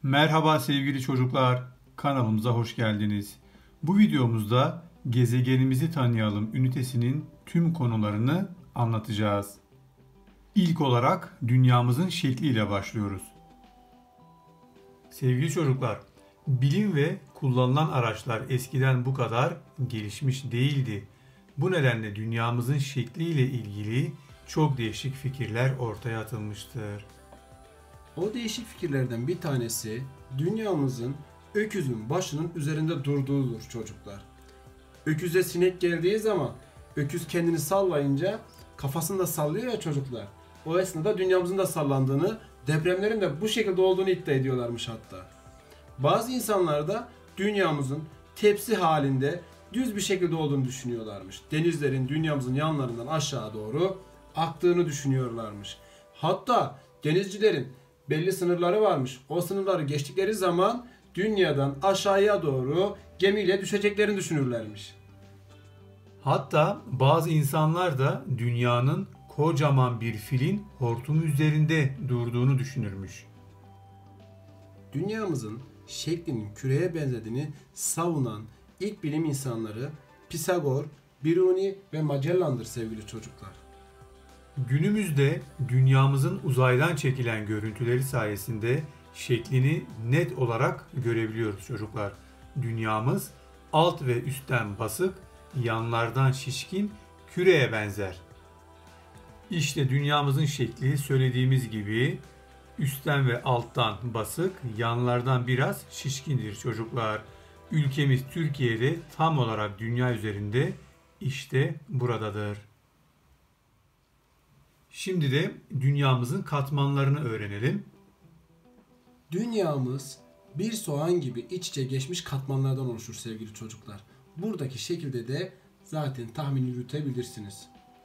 Merhaba sevgili çocuklar, kanalımıza hoş geldiniz. Bu videomuzda gezegenimizi tanıyalım ünitesinin tüm konularını anlatacağız. İlk olarak dünyamızın şekliyle başlıyoruz. Sevgili çocuklar, bilim ve kullanılan araçlar eskiden bu kadar gelişmiş değildi. Bu nedenle dünyamızın şekliyle ilgili çok değişik fikirler ortaya atılmıştır. O değişik fikirlerden bir tanesi dünyamızın öküzün başının üzerinde durduğudur çocuklar. Öküze sinek geldiği zaman öküz kendini sallayınca kafasını da sallıyor ya çocuklar. O esnada dünyamızın da sallandığını, depremlerin de bu şekilde olduğunu iddia ediyorlarmış hatta. Bazı insanlar da dünyamızın tepsi halinde düz bir şekilde olduğunu düşünüyorlarmış. Denizlerin dünyamızın yanlarından aşağı doğru aktığını düşünüyorlarmış. Hatta denizcilerin belli sınırları varmış. O sınırları geçtikleri zaman dünyadan aşağıya doğru gemiyle düşeceklerini düşünürlermiş. Hatta bazı insanlar da dünyanın kocaman bir filin hortumu üzerinde durduğunu düşünürmüş. Dünyamızın şeklinin küreye benzediğini savunan ilk bilim insanları Pisagor, Biruni ve Magellan'dır sevgili çocuklar. Günümüzde dünyamızın uzaydan çekilen görüntüleri sayesinde şeklini net olarak görebiliyoruz çocuklar. Dünyamız alt ve üstten basık, yanlardan şişkin, küreye benzer. İşte dünyamızın şekli söylediğimiz gibi üstten ve alttan basık, yanlardan biraz şişkindir çocuklar. Ülkemiz Türkiye'de tam olarak dünya üzerinde işte buradadır. Şimdi de dünyamızın katmanlarını öğrenelim. Dünyamız bir soğan gibi iç içe geçmiş katmanlardan oluşur sevgili çocuklar. Buradaki şekilde de zaten tahmin yürütebilirsiniz.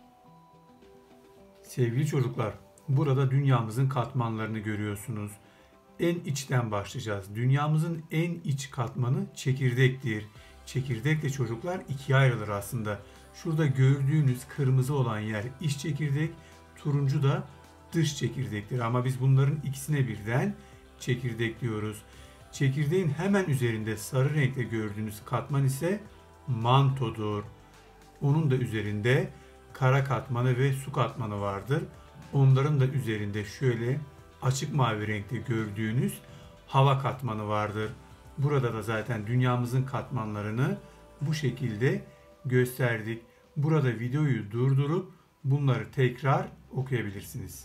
Sevgili çocuklar, burada dünyamızın katmanlarını görüyorsunuz. En içten başlayacağız. Dünyamızın en iç katmanı çekirdektir. Çekirdek de çocuklar ikiye ayrılır aslında. Şurada gördüğünüz kırmızı olan yer iç çekirdek, turuncu da dış çekirdektir. Ama biz bunların ikisine birden çekirdek diyoruz. Çekirdeğin hemen üzerinde sarı renkte gördüğünüz katman ise mantodur. Onun da üzerinde kara katmanı ve su katmanı vardır. Onların da üzerinde şöyle açık mavi renkte gördüğünüz hava katmanı vardır. Burada da zaten dünyamızın katmanlarını bu şekilde gösterdik. Burada videoyu durdurup bunları tekrar okuyabilirsiniz.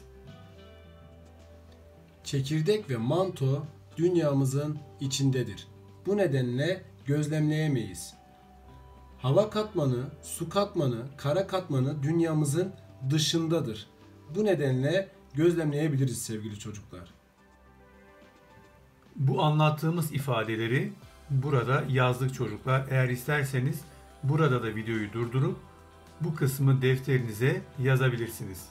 Çekirdek ve manto dünyamızın içindedir. Bu nedenle gözlemleyemeyiz. Hava katmanı, su katmanı, kara katmanı dünyamızın dışındadır. Bu nedenle gözlemleyebiliriz sevgili çocuklar. Bu anlattığımız ifadeleri burada yazdık çocuklar. Eğer isterseniz burada da videoyu durdurup bu kısmı defterinize yazabilirsiniz.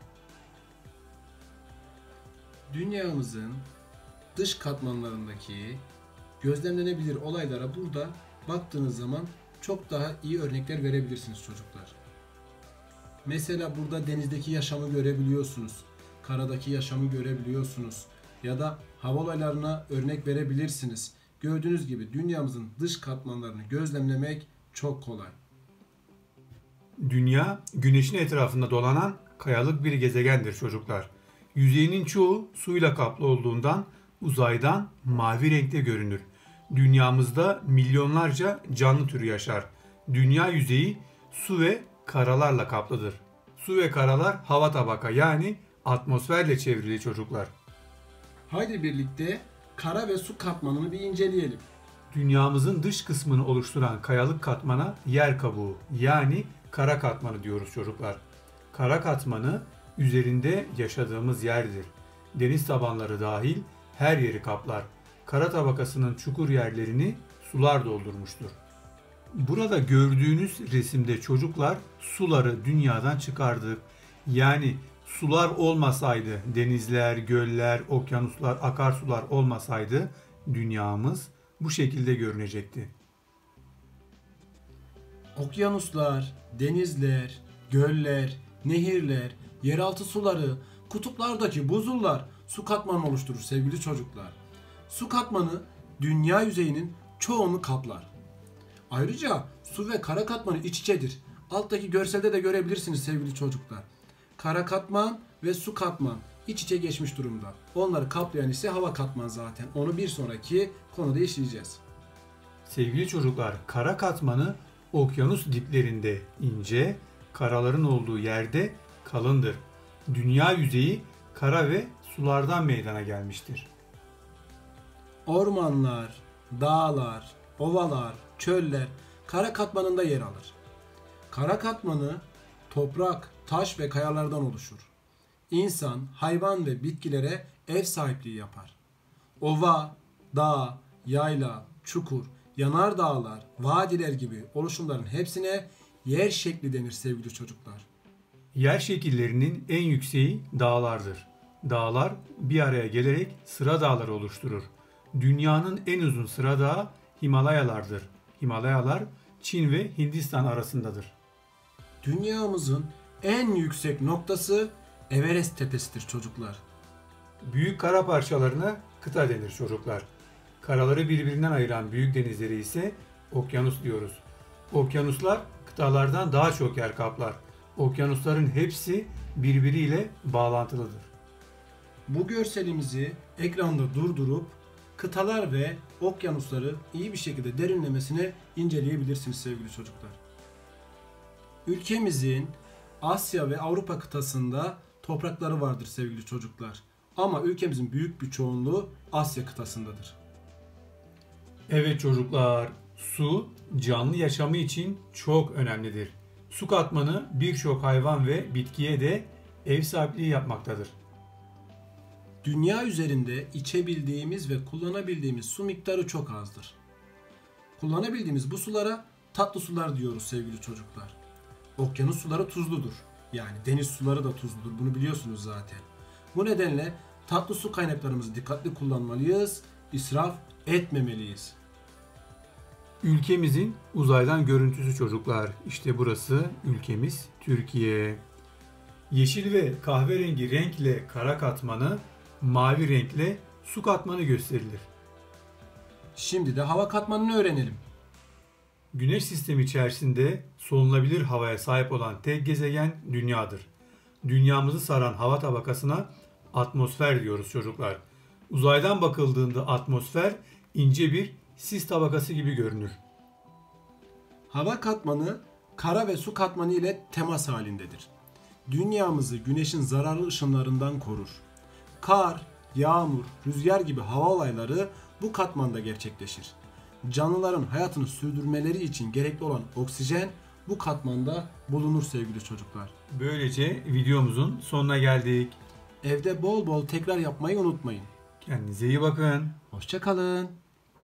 Dünyamızın dış katmanlarındaki gözlemlenebilir olaylara burada baktığınız zaman çok daha iyi örnekler verebilirsiniz çocuklar. Mesela burada denizdeki yaşamı görebiliyorsunuz, karadaki yaşamı görebiliyorsunuz ya da hava olaylarına örnek verebilirsiniz. Gördüğünüz gibi dünyamızın dış katmanlarını gözlemlemek çok kolay. Dünya, güneşin etrafında dolanan kayalık bir gezegendir çocuklar. Yüzeyinin çoğu suyla kaplı olduğundan uzaydan mavi renkte görünür. Dünyamızda milyonlarca canlı türü yaşar. Dünya yüzeyi su ve karalarla kaplıdır. Su ve karalar hava tabaka yani atmosferle çevrili çocuklar. Haydi birlikte kara ve su katmanını bir inceleyelim. Dünyamızın dış kısmını oluşturan kayalık katmana yer kabuğu yani kara katmanı diyoruz çocuklar. Kara katmanı üzerinde yaşadığımız yerdir. Deniz tabanları dahil her yeri kaplar. Kara tabakasının çukur yerlerini sular doldurmuştur. Burada gördüğünüz resimde çocuklar suları dünyadan çıkardık. Yani sular olmasaydı, denizler, göller, okyanuslar, akarsular olmasaydı dünyamız bu şekilde görünecekti. Okyanuslar, denizler, göller, nehirler, yeraltı suları, kutuplardaki buzullar su katmanı oluşturur sevgili çocuklar. Su katmanı dünya yüzeyinin çoğunu kaplar. Ayrıca su ve kara katmanı iç içedir. Alttaki görselde de görebilirsiniz sevgili çocuklar. Kara katman ve su katman iç içe geçmiş durumda. Onları kaplayan ise hava katman zaten. Onu bir sonraki konuda işleyeceğiz. Sevgili çocuklar, kara katmanı okyanus diplerinde ince, karaların olduğu yerde kalındır. Dünya yüzeyi kara ve sulardan meydana gelmiştir. Ormanlar, dağlar, ovalar, çöller kara katmanında yer alır. Kara katmanı toprak, taş ve kayalardan oluşur. İnsan, hayvan ve bitkilere ev sahipliği yapar. Ova, dağ, yayla, çukur, yanardağlar, vadiler gibi oluşumların hepsine yer şekli denir sevgili çocuklar. Yer şekillerinin en yükseği dağlardır. Dağlar bir araya gelerek sıra dağları oluşturur. Dünyanın en uzun sıra dağı Himalayalardır. Himalayalar Çin ve Hindistan arasındadır. Dünyamızın en yüksek noktası Everest tepesidir çocuklar. Büyük kara parçalarına kıta denir çocuklar. Karaları birbirinden ayıran büyük denizleri ise okyanus diyoruz. Okyanuslar kıtalardan daha çok yer kaplar. Okyanusların hepsi birbiriyle bağlantılıdır. Bu görselimizi ekranda durdurup kıtalar ve okyanusları iyi bir şekilde derinlemesine inceleyebilirsiniz sevgili çocuklar. Ülkemizin Asya ve Avrupa kıtasında toprakları vardır sevgili çocuklar. Ama ülkemizin büyük bir çoğunluğu Asya kıtasındadır. Evet çocuklar, su canlı yaşamı için çok önemlidir. Su katmanı birçok hayvan ve bitkiye de ev sahipliği yapmaktadır. Dünya üzerinde içebildiğimiz ve kullanabildiğimiz su miktarı çok azdır. Kullanabildiğimiz bu sulara tatlı sular diyoruz sevgili çocuklar. Okyanus suları tuzludur. Yani deniz suları da tuzludur. Bunu biliyorsunuz zaten. Bu nedenle tatlı su kaynaklarımızı dikkatli kullanmalıyız, israf etmemeliyiz. Ülkemizin uzaydan görüntüsü çocuklar. İşte burası ülkemiz Türkiye. Yeşil ve kahverengi renkle kara katmanı, mavi renkle su katmanı gösterilir. Şimdi de hava katmanını öğrenelim. Güneş sistemi içerisinde solunabilir havaya sahip olan tek gezegen Dünya'dır. Dünyamızı saran hava tabakasına atmosfer diyoruz çocuklar. Uzaydan bakıldığında atmosfer ince bir sis tabakası gibi görünür. Hava katmanı kara ve su katmanı ile temas halindedir. Dünyamızı güneşin zararlı ışınlarından korur. Kar, yağmur, rüzgar gibi hava olayları bu katmanda gerçekleşir. Canlıların hayatını sürdürmeleri için gerekli olan oksijen bu katmanda bulunur sevgili çocuklar. Böylece videomuzun sonuna geldik. Evde bol bol tekrar yapmayı unutmayın. Kendinize iyi bakın. Hoşça kalın.